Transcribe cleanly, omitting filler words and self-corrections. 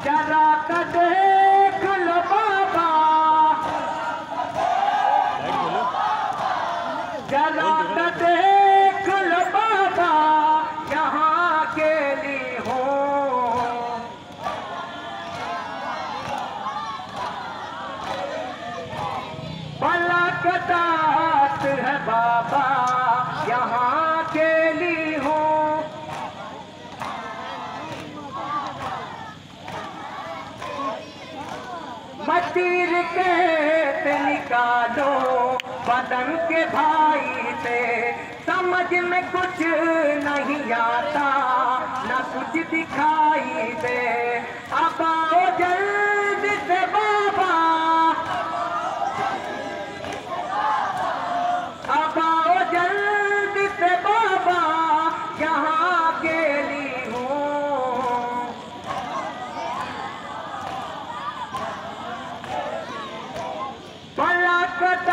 जरा का देख लो बाबा, जरा का देख लो बाबा, यहाँ के लिए हो भला कदात है बाबा, यहाँ के लिए हो मतीर के निकालो बदन के भाई से, समझ में कुछ नहीं आता न कुछ दिखाई दे। अब आओ जल्दी से बाबा, अब आओ जल्दी से बाबा, यहाँ के लिए हूँ भला